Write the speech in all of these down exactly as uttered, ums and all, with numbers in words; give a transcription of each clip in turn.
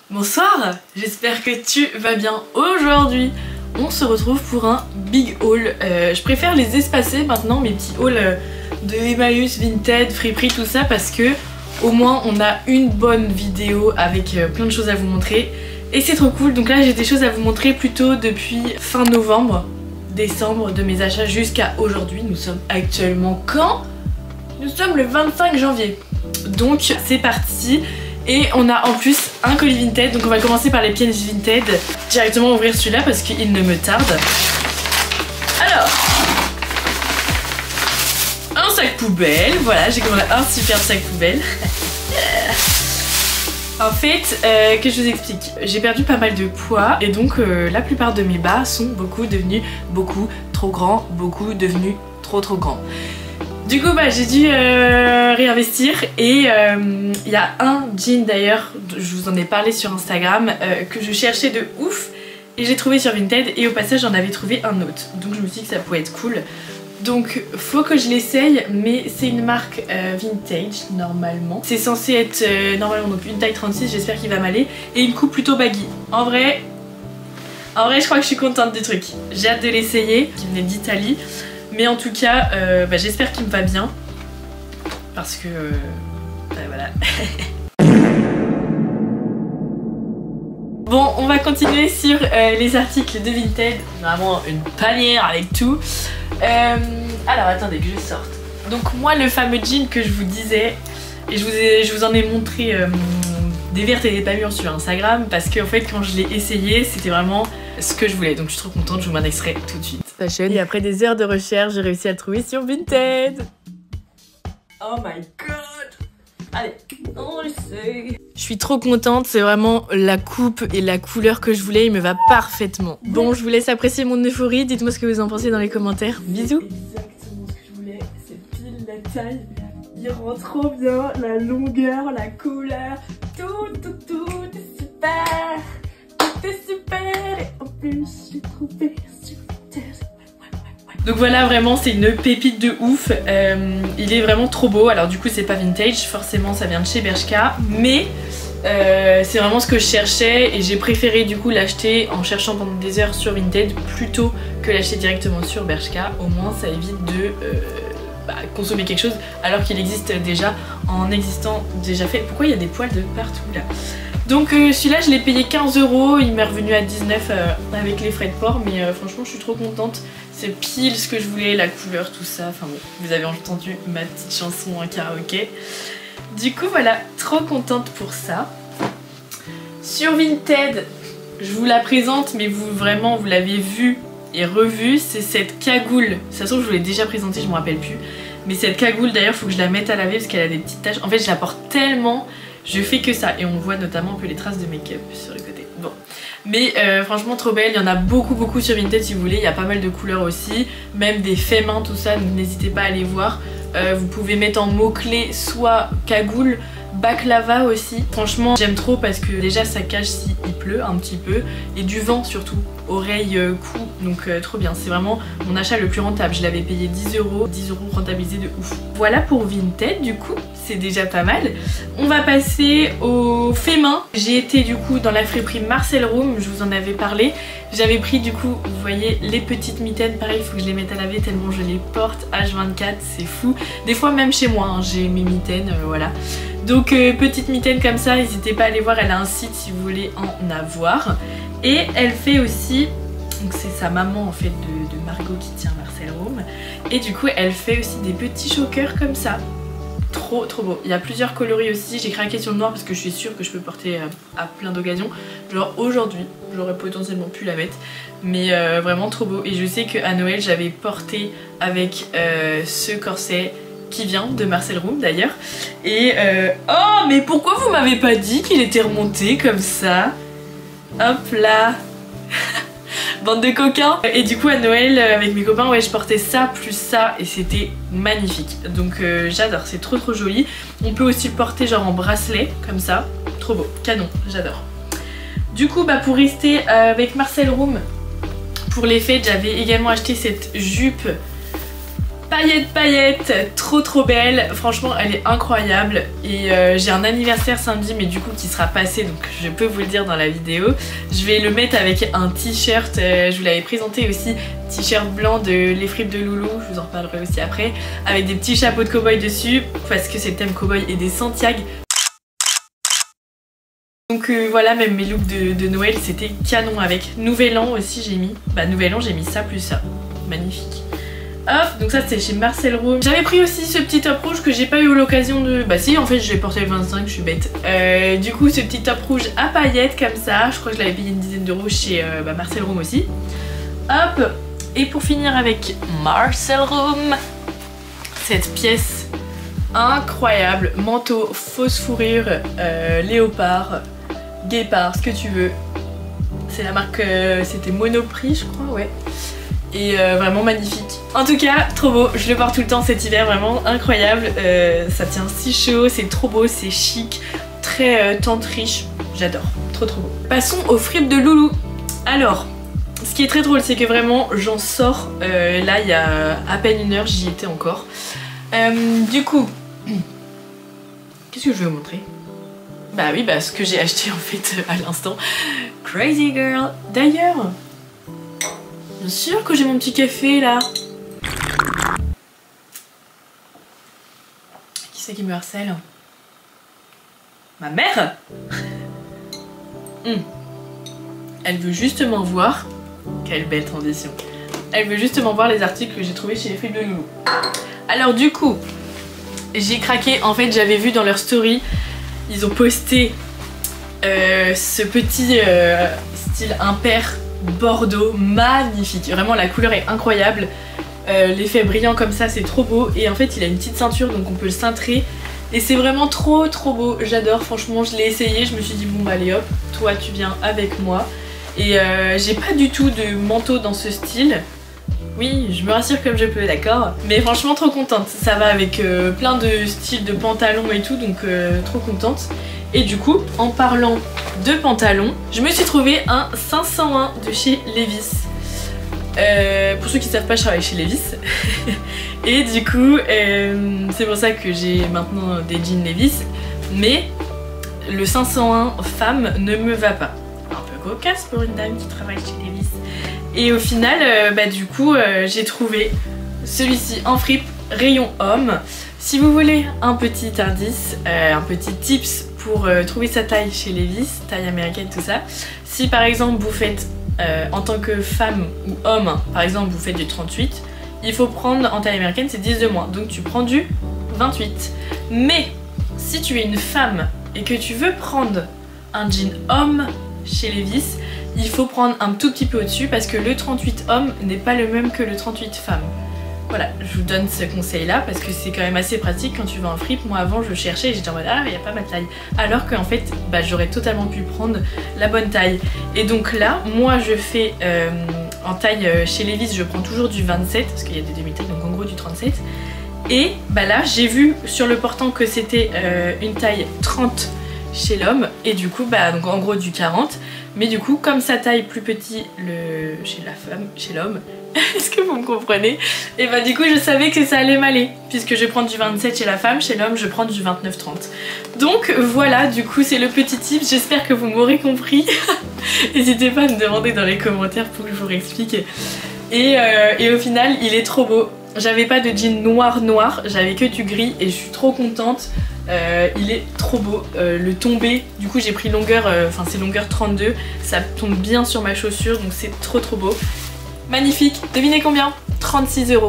Bonsoir, j'espère que tu vas bien. Aujourd'hui, on se retrouve pour un big haul. Euh, je préfère les espacer maintenant, mes petits hauls euh, de Emmaüs, Vinted, Friperie, tout ça, parce que au moins on a une bonne vidéo avec euh, plein de choses à vous montrer. Et c'est trop cool. Donc là, j'ai des choses à vous montrer plutôt depuis fin novembre, décembre de mes achats jusqu'à aujourd'hui. Nous sommes actuellement quand? Nous sommes le vingt-cinq janvier. Donc c'est parti. Et on a en plus un colis Vinted, donc on va commencer par les pièces Vinted. Directement ouvrir celui-là parce qu'il ne me tarde. Alors, un sac poubelle, voilà, j'ai commandé un super sac poubelle. En fait, euh, que je vous explique, j'ai perdu pas mal de poids et donc euh, la plupart de mes bas sont beaucoup devenus beaucoup trop grands, beaucoup devenus trop trop grands. Du coup bah j'ai dû euh, réinvestir et il euh, y a un jean d'ailleurs, je vous en ai parlé sur Instagram, euh, que je cherchais de ouf et j'ai trouvé sur Vinted et au passage j'en avais trouvé un autre. Donc je me suis dit que ça pouvait être cool. Donc faut que je l'essaye, mais c'est une marque euh, vintage normalement. C'est censé être euh, normalement donc une taille trente-six, j'espère qu'il va m'aller. Et une coupe plutôt baggy. En vrai, en vrai je crois que je suis contente du truc. J'ai hâte de l'essayer, qui venait d'Italie. Mais en tout cas, euh, bah, j'espère qu'il me va bien. Parce que... Euh, bah, voilà. Bon, on va continuer sur euh, les articles de Vinted. Vraiment une panière avec tout. Euh, alors attendez que je sorte. Donc moi, le fameux jean que je vous disais, et je vous, ai, je vous en ai montré euh, des vertes et des pas mûres sur Instagram, parce qu'en fait quand je l'ai essayé, c'était vraiment ce que je voulais. Donc je suis trop contente, je vous m'en extrais tout de suite. Fashion. Et après des heures de recherche, j'ai réussi à le trouver sur Vinted. Oh my god. Allez, on le sait. Je suis trop contente, c'est vraiment la coupe et la couleur que je voulais, il me va parfaitement. Bon, je vous laisse apprécier mon euphorie, dites-moi ce que vous en pensez dans les commentaires. Bisous. Exactement ce que je voulais, c'est pile la taille. Il rend trop bien, la longueur, la couleur, tout, tout, tout est super. Tout est super et en plus j'ai trouvé sur Vinted. Donc voilà, vraiment c'est une pépite de ouf, euh, il est vraiment trop beau. Alors du coup c'est pas vintage, forcément ça vient de chez Bershka, mais euh, c'est vraiment ce que je cherchais et j'ai préféré du coup l'acheter en cherchant pendant des heures sur Vinted plutôt que l'acheter directement sur Bershka. Au moins ça évite de euh, bah, consommer quelque chose alors qu'il existe déjà en existant déjà fait. Pourquoi il y a des poils de partout là? Donc euh, celui-là je l'ai payé quinze euros, il m'est revenu à dix-neuf euh, avec les frais de port, mais euh, franchement je suis trop contente. C'est pile ce que je voulais, la couleur, tout ça. Enfin bon, vous avez entendu ma petite chanson en karaoké. Du coup voilà, trop contente pour ça. Sur Vinted, je vous la présente, mais vous vraiment vous l'avez vue et revue, c'est cette cagoule. De toute façon je vous l'ai déjà présentée, je me rappelle plus. Mais cette cagoule d'ailleurs, faut que je la mette à laver parce qu'elle a des petites taches. En fait je la porte tellement, je fais que ça. Et on voit notamment un peu les traces de make-up sur le côté. Bon. Mais euh, franchement trop belle, il y en a beaucoup beaucoup sur Vinted si vous voulez, il y a pas mal de couleurs aussi, même des faits main tout ça, donc n'hésitez pas à aller voir. Euh, vous pouvez mettre en mots-clés soit cagoule, baklava aussi. Franchement j'aime trop parce que déjà ça cache s'il pleut un petit peu, et du vent surtout, oreille, euh, cou, donc euh, trop bien. C'est vraiment mon achat le plus rentable, je l'avais payé dix euros, dix euros rentabilisé de ouf. Voilà pour Vinted du coup, c'est déjà pas mal. On va passer au fait main. J'ai été du coup dans la friperie Marcel Room, je vous en avais parlé. J'avais pris du coup, vous voyez, les petites mitaines, pareil, il faut que je les mette à laver tellement je les porte H vingt-quatre, c'est fou. Des fois même chez moi, hein, j'ai mes mitaines, euh, voilà. Donc euh, petite mitaine comme ça, n'hésitez pas à aller voir, elle a un site si vous voulez en avoir. Et elle fait aussi, donc c'est sa maman en fait de, de Margot qui tient Marcel Room. Et du coup elle fait aussi des petits chokers comme ça. Trop trop beau. Il y a plusieurs coloris aussi, j'ai craqué sur le noir parce que je suis sûre que je peux porter à, à plein d'occasions. Genre aujourd'hui, j'aurais potentiellement pu la mettre. Mais euh, vraiment trop beau. Et je sais qu'à Noël j'avais porté avec euh, ce corset qui vient de Marcel Room d'ailleurs. Et euh... oh mais pourquoi vous m'avez pas dit qu'il était remonté comme ça? Hop là. Bande de coquins. Et du coup à Noël avec mes copains, ouais, je portais ça plus ça et c'était magnifique. Donc euh, j'adore, c'est trop trop joli. On peut aussi le porter genre en bracelet comme ça. Trop beau, canon, j'adore. Du coup bah pour rester euh, avec Marcel Room, pour les fêtes j'avais également acheté cette jupe Paillettes, paillettes, trop trop belle, franchement elle est incroyable et euh, j'ai un anniversaire samedi mais du coup qui sera passé donc je peux vous le dire dans la vidéo. Je vais le mettre avec un t-shirt, euh, je vous l'avais présenté aussi, t-shirt blanc de Les Fripes de Loulou, je vous en reparlerai aussi après, avec des petits chapeaux de cow-boy dessus parce que c'est le thème cow-boy et des Santiago. Donc euh, voilà, même mes looks de, de Noël c'était canon avec. Nouvel An aussi j'ai mis, bah Nouvel An j'ai mis ça plus ça, magnifique. Hop, donc ça c'était chez Marcel Room. J'avais pris aussi ce petit top rouge que j'ai pas eu l'occasion de... Bah si, en fait je l'ai porté le vingt-cinq, je suis bête. Euh, du coup ce petit top rouge à paillettes comme ça, je crois que je l'avais payé une dizaine d'euros chez euh, bah, Marcel Room aussi. Hop, et pour finir avec Marcel Room, cette pièce incroyable, manteau, fausse fourrure, euh, léopard, guépard, ce que tu veux. C'est la marque, euh, c'était Monoprix je crois, ouais. Et euh, vraiment magnifique. En tout cas, trop beau, je le porte tout le temps cet hiver, vraiment incroyable. Euh, ça tient si chaud, c'est trop beau, c'est chic, très euh, tente riche, j'adore, trop trop beau. Passons aux fripes de Loulou. Alors, ce qui est très drôle, c'est que vraiment j'en sors, euh, là il y a à peine une heure, j'y étais encore. Euh, du coup, qu'est-ce que je vais vous montrer? Bah oui, bah ce que j'ai acheté en fait à l'instant. Crazy girl. D'ailleurs, bien sûr que j'ai mon petit café là. Qui c'est qui me harcèle? Ma mère. hum. Elle veut justement voir. Quelle belle transition. Elle veut justement voir les articles que j'ai trouvés chez les Fripes de Loulou. Alors du coup, j'ai craqué. En fait, j'avais vu dans leur story, ils ont posté euh, ce petit euh, style impair bordeaux, magnifique, vraiment la couleur est incroyable, euh, l'effet brillant comme ça c'est trop beau et en fait il a une petite ceinture donc on peut le cintrer et c'est vraiment trop trop beau, j'adore, franchement je l'ai essayé, je me suis dit bon bah allez hop, toi tu viens avec moi et euh, j'ai pas du tout de manteau dans ce style, oui je me rassure comme je peux d'accord, mais franchement trop contente, ça va avec euh, plein de styles de pantalons et tout donc euh, trop contente. Et du coup, en parlant de pantalons, je me suis trouvé un cinq cent un de chez Levi's. Euh, pour ceux qui ne savent pas, je travaille chez Levi's. Et du coup, euh, c'est pour ça que j'ai maintenant des jeans Levi's. Mais le cinq cent un femme ne me va pas. Un peu cocasse pour une dame qui travaille chez Levi's. Et au final, euh, bah, du coup, euh, j'ai trouvé celui-ci en fripe, rayon homme. Si vous voulez un petit indice, euh, un petit tips pour euh, trouver sa taille chez Levi's, taille américaine, tout ça. Si par exemple vous faites euh, en tant que femme ou homme, par exemple vous faites du trente-huit, il faut prendre en taille américaine c'est dix de moins, donc tu prends du vingt-huit. Mais si tu es une femme et que tu veux prendre un jean homme chez Levi's, il faut prendre un tout petit peu au-dessus parce que le trente-huit homme n'est pas le même que le trente-huit femme. Voilà, je vous donne ce conseil là parce que c'est quand même assez pratique quand tu vas en fripe. Moi avant je cherchais et j'étais en mode ah il n'y a pas ma taille. Alors qu'en fait bah, j'aurais totalement pu prendre la bonne taille. Et donc là moi je fais euh, en taille euh, chez Levi's je prends toujours du vingt-sept parce qu'il y a des demi-tailles donc en gros du trente-sept. Et bah là j'ai vu sur le portant que c'était euh, une taille trente chez l'homme et du coup bah donc en gros du quarante. Mais du coup comme sa taille plus petit le... chez la femme, chez l'homme, est-ce que vous me comprenez? Et bah du coup je savais que ça allait m'aller puisque je vais prendre du vingt-sept chez la femme, chez l'homme je prends du vingt-neuf trente. Donc voilà, du coup c'est le petit tip, j'espère que vous m'aurez compris. N'hésitez pas à me demander dans les commentaires pour que je vous réexplique. Et, euh, et au final il est trop beau. J'avais pas de jean noir noir, j'avais que du gris et je suis trop contente. Euh, il est trop beau, euh, le tombé, du coup j'ai pris longueur, enfin euh, c'est longueur trente-deux, ça tombe bien sur ma chaussure donc c'est trop trop beau. Magnifique, devinez combien? trente-six euros.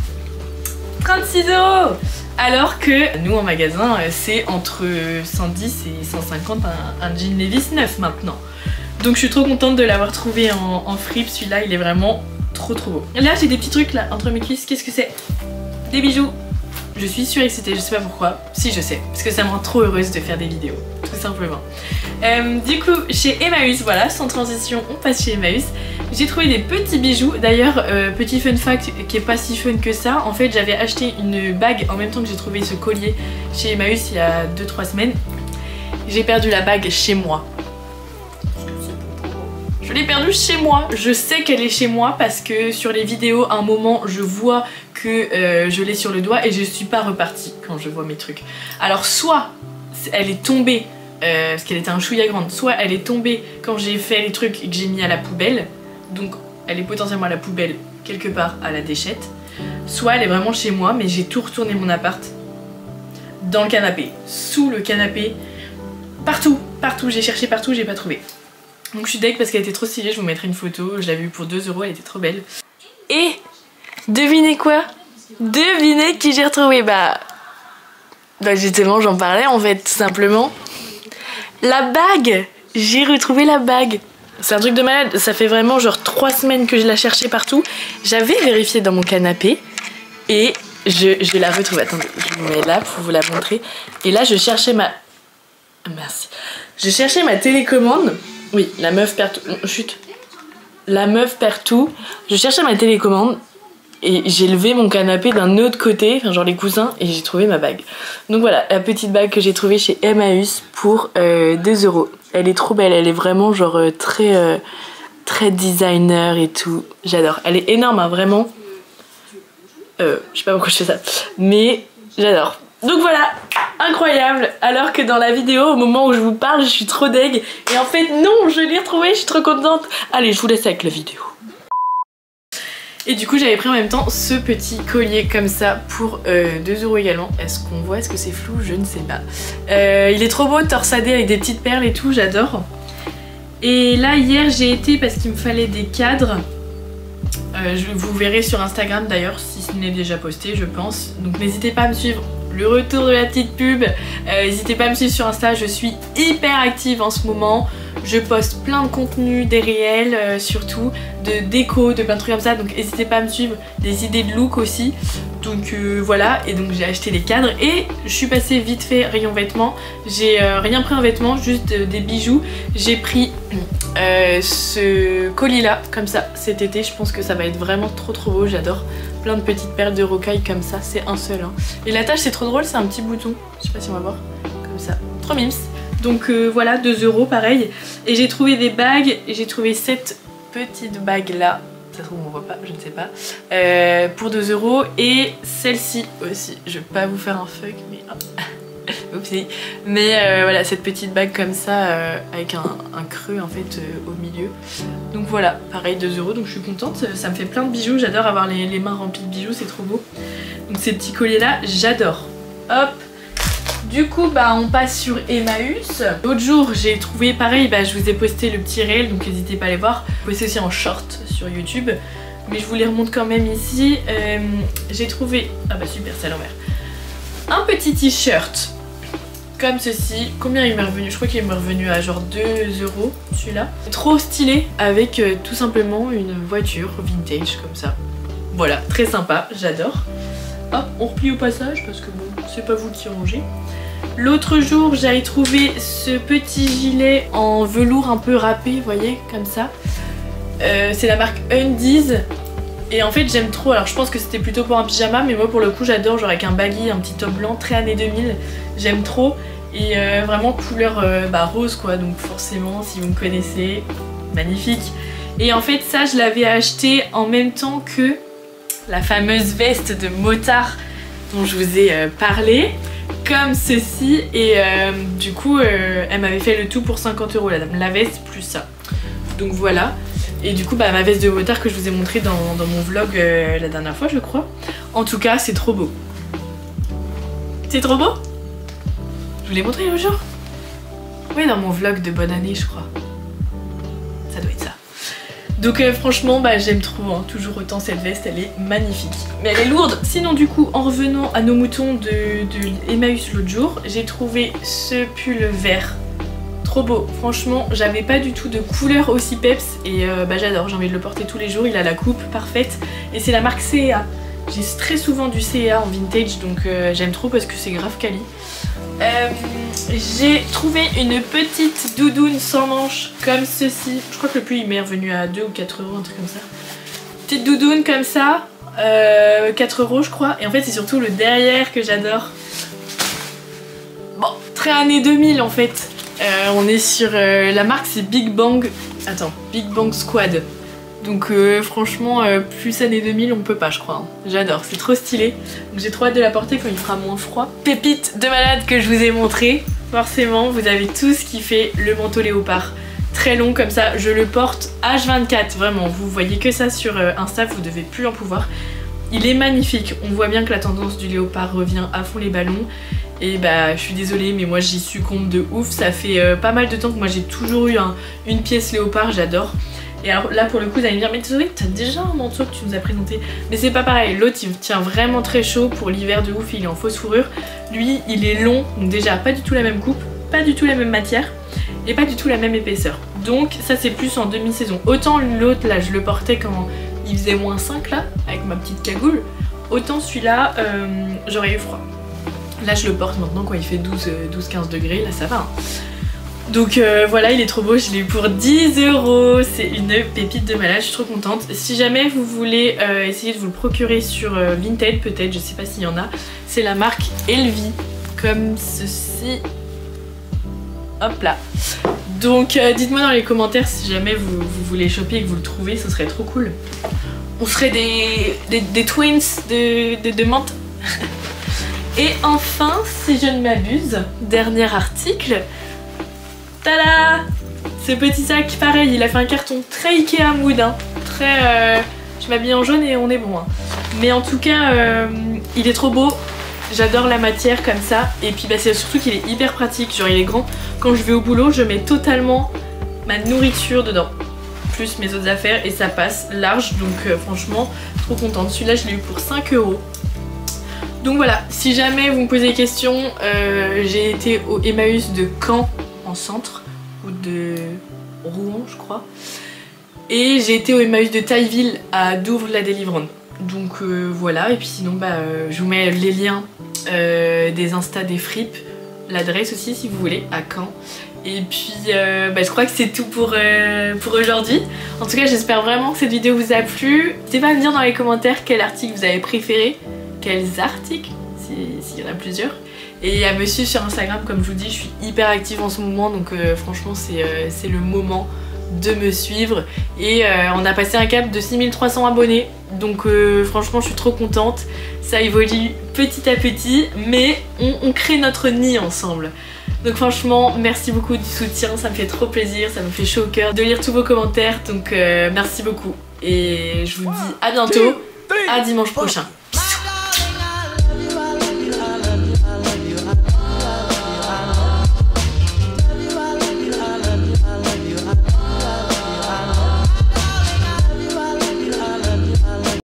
trente-six euros. Alors que nous en magasin c'est entre cent dix et cent cinquante un, un jean Levi's neuf maintenant. Donc je suis trop contente de l'avoir trouvé en, en fripe, celui-là il est vraiment trop trop beau. Là j'ai des petits trucs là entre mes cuisses, qu'est-ce que c'est? Des bijoux. Je suis surexcitée, je sais pas pourquoi. Si je sais, parce que ça me rend trop heureuse de faire des vidéos, tout simplement. Euh, du coup, chez Emmaüs, voilà, sans transition, on passe chez Emmaüs. J'ai trouvé des petits bijoux. D'ailleurs, euh, petit fun fact qui est pas si fun que ça. En fait, j'avais acheté une bague en même temps que j'ai trouvé ce collier chez Emmaüs il y a deux trois semaines. J'ai perdu la bague chez moi. Je l'ai l'ai perdue chez moi. Je sais qu'elle est chez moi parce que sur les vidéos, à un moment, je vois que euh, je l'ai sur le doigt et je suis pas repartie quand je vois mes trucs. Alors soit elle est tombée, euh, parce qu'elle était un chouïa grande, soit elle est tombée quand j'ai fait les trucs et que j'ai mis à la poubelle, donc elle est potentiellement à la poubelle quelque part à la déchette, soit elle est vraiment chez moi, mais j'ai tout retourné mon appart dans le canapé, sous le canapé, partout, partout, j'ai cherché partout, j'ai pas trouvé. Donc je suis deg parce qu'elle était trop stylée, je vous mettrai une photo, je l'avais vue pour deux euros, elle était trop belle. Et devinez quoi? Devinez qui j'ai retrouvé? Bah, bah justement j'en parlais en fait, tout simplement. La bague! J'ai retrouvé la bague. C'est un truc de malade, ça fait vraiment genre trois semaines que je la cherchais partout. J'avais vérifié dans mon canapé et je, je la retrouve. Attendez, je vous mets là pour vous la montrer. Et là je cherchais ma... Merci. Je cherchais ma télécommande. Oui, la meuf perd tout. Chut. La meuf perd tout. Je cherchais ma télécommande et j'ai levé mon canapé d'un autre côté, enfin genre les coussins, et j'ai trouvé ma bague. Donc voilà, la petite bague que j'ai trouvée chez Emmaüs pour euh, deux euros. Elle est trop belle, elle est vraiment genre euh, très, euh, très designer et tout. J'adore. Elle est énorme, hein, vraiment. Euh, je sais pas pourquoi je fais ça, mais j'adore. Donc voilà, incroyable. Alors que dans la vidéo, au moment où je vous parle, je suis trop deg. Et en fait, non, je l'ai retrouvée, je suis trop contente. Allez, je vous laisse avec la vidéo. Et du coup, j'avais pris en même temps ce petit collier comme ça pour euh, deux euros également. Est-ce qu'on voit? Est-ce que c'est flou? Je ne sais pas. Euh, il est trop beau, torsadé avec des petites perles et tout, j'adore. Et là, hier, j'ai été parce qu'il me fallait des cadres. Euh, je, vous verrez sur Instagram d'ailleurs, si ce n'est déjà posté, je pense. Donc n'hésitez pas à me suivre. Le retour de la petite pub, euh, n'hésitez pas à me suivre sur Insta, je suis hyper active en ce moment. Je poste plein de contenu, des réels euh, surtout, de déco, de plein de trucs comme ça. Donc n'hésitez pas à me suivre, des idées de look aussi. Donc euh, voilà, et donc j'ai acheté les cadres et je suis passée vite fait rayon vêtements. J'ai euh, rien pris en vêtements, juste euh, des bijoux. J'ai pris euh, ce colis là, comme ça, cet été. Je pense que ça va être vraiment trop trop beau, j'adore. Plein de petites perles de rocaille comme ça, c'est un seul. Hein. Et la tache c'est trop drôle, c'est un petit bouton. Je sais pas si on va voir, comme ça. Trop mimes. Donc euh, voilà, deux euros pareil. Et j'ai trouvé des bagues, et j'ai trouvé cette petite bague là. Ça se trouve on voit pas, je ne sais pas. Euh, pour deux euros. Et celle-ci aussi. Je vais pas vous faire un fuck, mais... Oupsie. Mais euh, voilà, cette petite bague comme ça, euh, avec un, un creux en fait euh, au milieu. Donc voilà, pareil, deux euros, donc je suis contente. Ça me fait plein de bijoux, j'adore avoir les, les mains remplies de bijoux, c'est trop beau. Donc ces petits colliers là, j'adore. Hop. Du coup, bah on passe sur Emmaüs. L'autre jour, j'ai trouvé pareil, bah je vous ai posté le petit réel, donc n'hésitez pas à aller voir. Vous pouvez aussi en short sur YouTube. Mais je vous les remonte quand même ici. Euh, j'ai trouvé... Ah bah super, c'est à l'envers. Un petit t-shirt. Comme ceci. Combien il m'est revenu? Je crois qu'il m'est revenu à genre deux euros celui-là. Trop stylé avec euh, tout simplement une voiture vintage comme ça. Voilà, très sympa, j'adore. Hop, on replie au passage parce que bon, c'est pas vous qui rangez. L'autre jour, j'avais trouvé ce petit gilet en velours un peu râpé, vous voyez, comme ça. Euh, c'est la marque Undies. Et en fait j'aime trop, alors je pense que c'était plutôt pour un pyjama, mais moi pour le coup j'adore, genre avec un baggy, un petit top blanc, très années deux mille, j'aime trop. Et euh, vraiment couleur euh, bah, rose quoi, donc forcément si vous me connaissez, magnifique. Et en fait ça je l'avais acheté en même temps que la fameuse veste de motard dont je vous ai euh, parlé, comme ceci. Et euh, du coup euh, elle m'avait fait le tout pour cinquante euros la dame, la veste plus ça. Donc voilà. Et du coup bah ma veste de motard que je vous ai montré dans, dans mon vlog euh, la dernière fois je crois. En tout cas c'est trop beau. C'est trop beau? Je vous l'ai montré l'autre jour? Oui, dans mon vlog de bonne année je crois. Ça doit être ça. Donc euh, franchement bah j'aime trop, hein. Toujours autant cette veste, elle est magnifique. Mais elle est lourde. Sinon du coup en revenant à nos moutons de, de Emmaüs l'autre jour, j'ai trouvé ce pull vert. Trop beau, franchement j'avais pas du tout de couleur aussi peps et euh, bah j'adore, j'ai envie de le porter tous les jours, il a la coupe parfaite et c'est la marque C et A. J'ai très souvent du C et A en vintage donc euh, j'aime trop parce que c'est grave quali. Euh, j'ai trouvé une petite doudoune sans manches comme ceci, je crois que le pull il m'est revenu à deux ou quatre euros, un truc comme ça. Petite doudoune comme ça, euh, quatre euros je crois, et en fait c'est surtout le derrière que j'adore. Bon, très années deux mille en fait. Euh, on est sur euh, la marque, c'est Big Bang. Attends, Big Bang Squad. Donc euh, franchement, euh, plus années deux mille, on peut pas, je crois. Hein. J'adore, c'est trop stylé. Donc j'ai trop hâte de la porter quand il fera moins froid. Pépite de malade que je vous ai montré. Forcément, vous avez tout ce qui fait le manteau léopard. Très long comme ça, je le porte H vingt-quatre, vraiment. Vous voyez que ça sur euh, Insta, vous devez plus en pouvoir. Il est magnifique. On voit bien que la tendance du léopard revient à fond les ballons. Et bah je suis désolée mais moi j'y succombe de ouf. Ça fait euh, pas mal de temps que moi j'ai toujours eu un, une pièce léopard, j'adore. Et alors là pour le coup vous allez me dire mais Zoé t'as déjà un manteau que tu nous as présenté. Mais c'est pas pareil, l'autre il tient vraiment très chaud pour l'hiver de ouf, il est en fausse fourrure. Lui il est long, donc déjà pas du tout la même coupe, pas du tout la même matière et pas du tout la même épaisseur. Donc ça c'est plus en demi-saison. Autant l'autre là je le portais quand il faisait moins cinq là avec ma petite cagoule. Autant celui-là euh, j'aurais eu froid. Là je le porte maintenant quand il fait douze quinze degrés, là ça va. Hein. Donc euh, voilà, il est trop beau, je l'ai eu pour dix euros. C'est une pépite de malade, je suis trop contente. Si jamais vous voulez euh, essayer de vous le procurer sur euh, Vinted peut-être, je sais pas s'il y en a, c'est la marque Elvie, comme ceci. Hop là. Donc euh, dites-moi dans les commentaires si jamais vous, vous voulez choper et que vous le trouvez, ce serait trop cool. On serait des, des, des twins de, de, de menthe. Et enfin, si je ne m'abuse, dernier article. Tada! Ce petit sac, pareil, il a fait un carton très Ikea mood, hein. Très... Euh, je m'habille en jaune et on est bon. Hein. Mais en tout cas, euh, il est trop beau. J'adore la matière comme ça. Et puis bah, c'est surtout qu'il est hyper pratique. Genre il est grand. Quand je vais au boulot, je mets totalement ma nourriture dedans. Plus mes autres affaires et ça passe large. Donc euh, franchement, trop contente. Celui-là, je l'ai eu pour cinq euros. Donc voilà, si jamais vous me posez des questions, euh, j'ai été au Emmaüs de Caen en centre, ou de Rouen je crois, et j'ai été au Emmaüs de Tailleville à Douvres-la-Délivrande. Donc euh, voilà, et puis sinon bah, euh, je vous mets les liens euh, des Insta des fripes, l'adresse aussi si vous voulez, à Caen. Et puis euh, bah, je crois que c'est tout pour, euh, pour aujourd'hui. En tout cas j'espère vraiment que cette vidéo vous a plu. N'hésitez pas à me dire dans les commentaires quel article vous avez préféré, quels articles, s'il si y en a plusieurs. Et à me suivre sur Instagram, comme je vous dis, je suis hyper active en ce moment, donc euh, franchement c'est euh, le moment de me suivre. Et euh, on a passé un cap de six mille trois cents abonnés, donc euh, franchement je suis trop contente. Ça évolue petit à petit, mais on, on crée notre nid ensemble. Donc franchement, merci beaucoup du soutien, ça me fait trop plaisir, ça me fait chaud au cœur de lire tous vos commentaires, donc euh, merci beaucoup. Et je vous dis à bientôt, à dimanche prochain.